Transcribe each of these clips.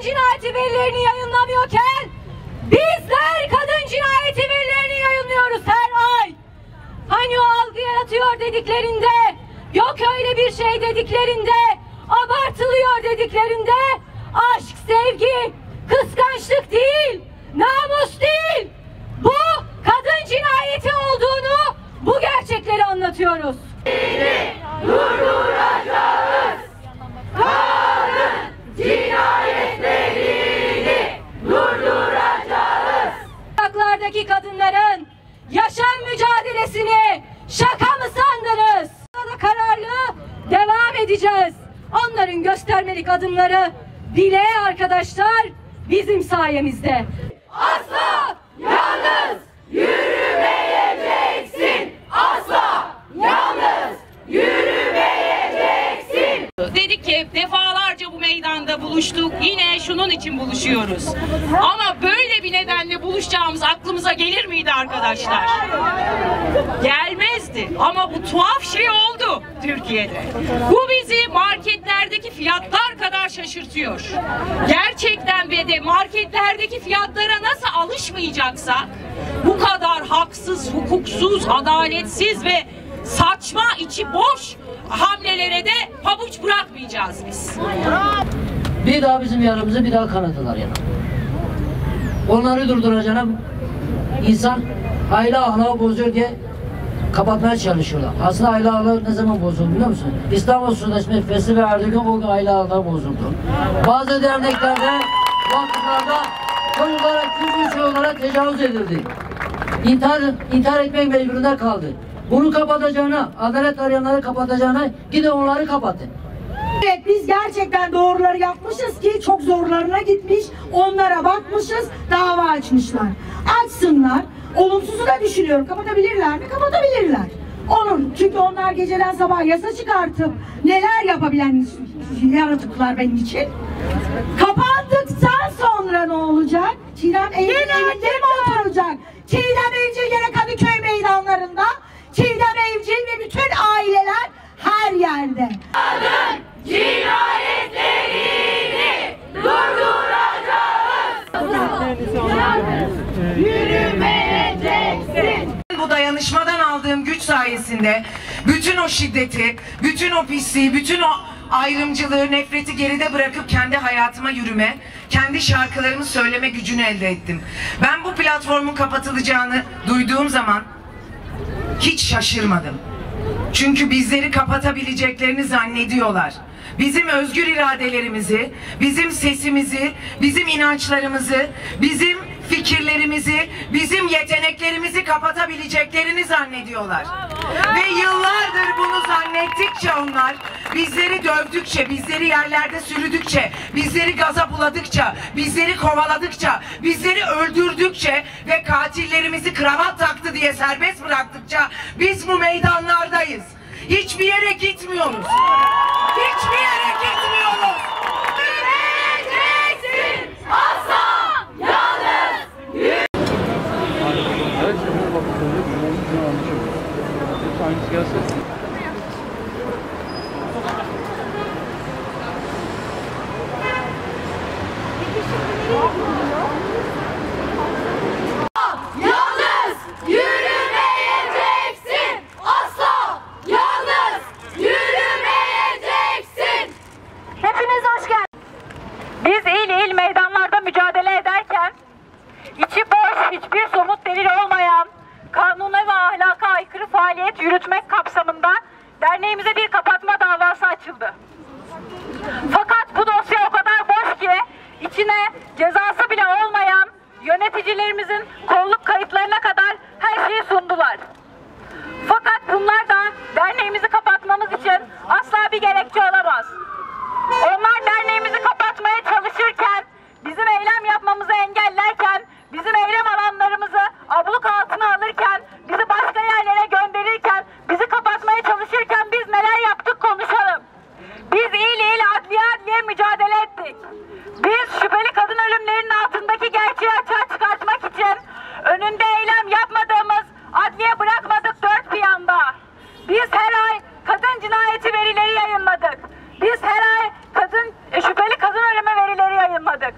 cinayeti verilerini yayınlamıyorken bizler kadın cinayeti verilerini yayınlıyoruz her ay. Hani o algı yaratıyor dediklerinde, yok öyle bir şey dediklerinde, abartılıyor dediklerinde, aşk, sevgi, kıskançlık değil, namus değil, bu kadın cinayeti olduğunu, bu gerçekleri anlatıyoruz. Durduracağız, kadın cinayetlerini durduracağız. Sokaklardaki kadınların yaşam mücadelesini şaka mı sandınız? Da kararlı devam edeceğiz. Onların göstermelik adımları bile arkadaşlar bizim sayemizde. Asla yalnız yürümeyeceksin. Asla yalnız yürümeyeceksin. Dedik ki defalarca bu meydanda buluştuk. Yine şunun için buluşuyoruz. Ama böyle bir nedenle buluşacağımız aklımıza gelir miydi arkadaşlar? Gelmezdi. Ama bu tuhaf şey oldu Türkiye'de. Bu bizi marketlerdeki fiyatlar kadar şaşırtıyor. Gerçekten ve de marketlerdeki fiyatlara nasıl alışmayacaksak bu kadar haksız, hukuksuz, adaletsiz ve saçma, içi boş hamlelere de pabuç bırakmayacağız biz. Bir daha bizim yanımızı bir daha kanadılar yana. Onları durduracağına insan aile ahlakı bozuyor diye kapatmaya çalışıyorlar. Aslında aile ahlakı ne zaman bozuldu biliyor musun? İstanbul Sözleşmesi ve Erdoğan o gün aile ahlakı bozuldu. Bazı derneklerde, vakıflarda çocuklara, küçük çocuklara tecavüz edildi. İntihar etmek mecburunda kaldı. Bunu kapatacağına, adalet arayanları kapatacağına gidin onları kapatın. Evet, biz gerçekten doğruları yapmışız ki çok zorlarına gitmiş, onlara bakmışız, dava açmışlar. Açsınlar, olumsuzu da düşünüyorum. Kapatabilirler mi? Kapatabilirler. Olur. Çünkü onlar geceden sabah yasa çıkartıp neler yapabilen yaratıklar benim için. Kapandıktan sonra ne olacak? Çiğdem Evcil evinde mi oturacak? Çiğdem Evcil gene Kadıköy meydanlarında. Çiğdem Evcil ve bütün aileler her yerde. Kadın cinayetlerini durduracağız. Yürümeyeceksin. Bu dayanışmadan aldığım güç sayesinde bütün o şiddeti, bütün o pisliği, bütün o ayrımcılığı, nefreti geride bırakıp kendi hayatıma yürüme, kendi şarkılarımı söyleme gücünü elde ettim. Ben bu platformun kapatılacağını duyduğum zaman hiç şaşırmadım. Çünkü bizleri kapatabileceklerini zannediyorlar. Bizim özgür iradelerimizi, bizim sesimizi, bizim inançlarımızı, bizim fikirlerimizi, bizim yeteneklerimizi kapatabileceklerini zannediyorlar. Ve yıllardır bunu zannettikçe onlar, bizleri dövdükçe, bizleri yerlerde sürüdükçe, bizleri gaza buladıkça, bizleri kovaladıkça, bizleri öldürdükçe ve katillerimizi kravat taktı diye serbest bıraktıkça biz bu meydanlardayız. Hiçbir yere gitmiyoruz. Hiçbir yere gitmiyoruz. Yürümeyeceksin. Asla yalnız yürü. Yalnız yürümeyeceksin. Asla yalnız yürümeyeceksin. Hepiniz hoş geldiniz. Biz il meydanlarda mücadele ederken içi boş, hiçbir somut delil olmayan, kanuna ve ahlaka aykırı faaliyet yürütmek kapsamında derneğimize bir kapatma davası açıldı. Fakat bu dosya o kadar boş ki içine cezası bile olmayan yöneticilerimizin kolluk kayıtlarına kadar her şeyi sundular. Fakat bunlar da derneğimizi kapatmamız için asla bir gerekçe olamaz. Onlar derneğimizi kapatmaya çalışırken, bizim eylem yapmamızı engellerken, bizim eylem alanlarımızı abluk altına alırken, bizi başka yerlere gönderirken, bizi kapatmaya çalışırken biz neler yaptık konuşalım. Biz il adliye mücadele ettik. Biz şüpheli kadın ölümlerinin altındaki gerçeği açığa çıkartmak için önünde eylem yapmadığımız adliye bırakmadık dört bir yanda. Biz her ay kadın cinayeti verileri yayınladık. Biz her ay şüpheli kadın ölümü verileri yayınladık.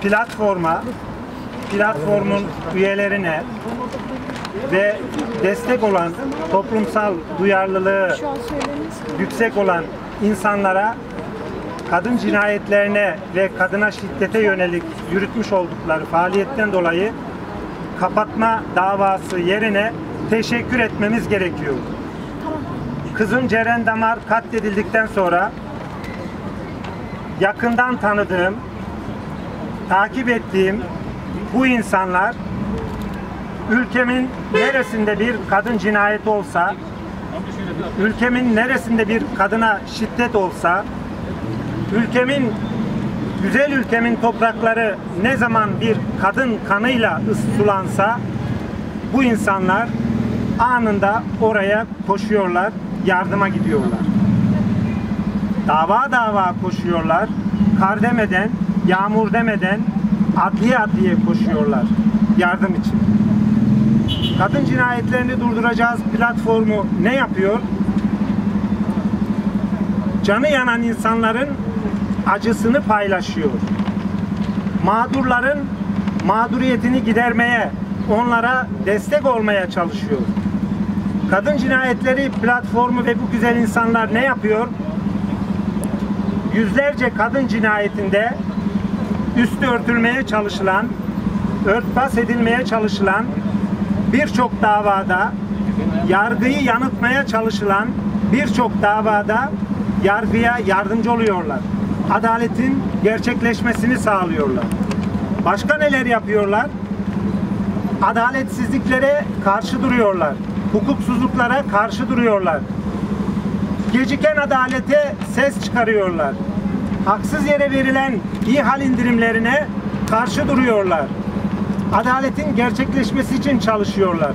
platformun üyelerine ve destek olan, toplumsal duyarlılığı yüksek olan insanlara kadın cinayetlerine ve kadına şiddete yönelik yürütmüş oldukları faaliyetten dolayı kapatma davası yerine teşekkür etmemiz gerekiyor. Kızım Ceren Damar katledildikten sonra yakından tanıdığım, takip ettiğim bu insanlar ülkemin neresinde bir kadın cinayeti olsa, ülkemin neresinde bir kadına şiddet olsa, güzel ülkemin toprakları ne zaman bir kadın kanıyla sulansa, bu insanlar anında oraya koşuyorlar, yardıma gidiyorlar. Dava dava koşuyorlar, kar demeden, yağmur demeden adliye adliye koşuyorlar yardım için. Kadın cinayetlerini durduracağız platformu ne yapıyor? Canı yanan insanların acısını paylaşıyor. Mağdurların mağduriyetini gidermeye, onlara destek olmaya çalışıyor. Kadın cinayetleri platformu ve bu güzel insanlar ne yapıyor? Yüzlerce kadın cinayetinde üstü örtülmeye çalışılan, örtbas edilmeye çalışılan, birçok davada yargıyı yanıltmaya çalışılan birçok davada yargıya yardımcı oluyorlar. Adaletin gerçekleşmesini sağlıyorlar. Başka neler yapıyorlar? Adaletsizliklere karşı duruyorlar. Hukuksuzluklara karşı duruyorlar. Geciken adalete ses çıkarıyorlar. Haksız yere verilen ihal indirimlerine karşı duruyorlar. Adaletin gerçekleşmesi için çalışıyorlar.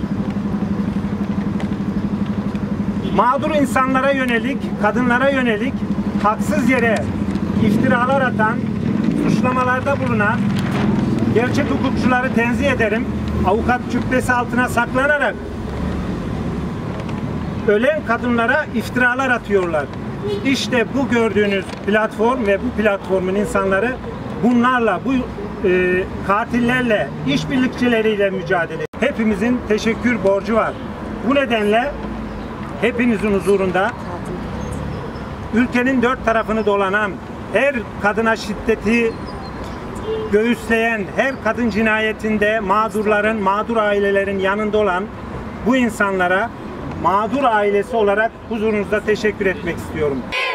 Mağdur insanlara yönelik, kadınlara yönelik haksız yere iftiralar atan, suçlamalarda bulunan gerçek hukukçuları tenzih ederim. Avukat cübbesi altına saklanarak ölen kadınlara iftiralar atıyorlar. İşte bu gördüğünüz platform ve bu platformun insanları bunlarla, bu katillerle, işbirlikçileriyle mücadele. Hepimizin teşekkür borcu var. Bu nedenle hepinizin huzurunda ülkenin dört tarafını dolanan, her kadına şiddeti göğüsleyen, her kadın cinayetinde mağdurların, mağdur ailelerin yanında olan bu insanlara mağdur ailesi olarak huzurunuzda teşekkür etmek istiyorum.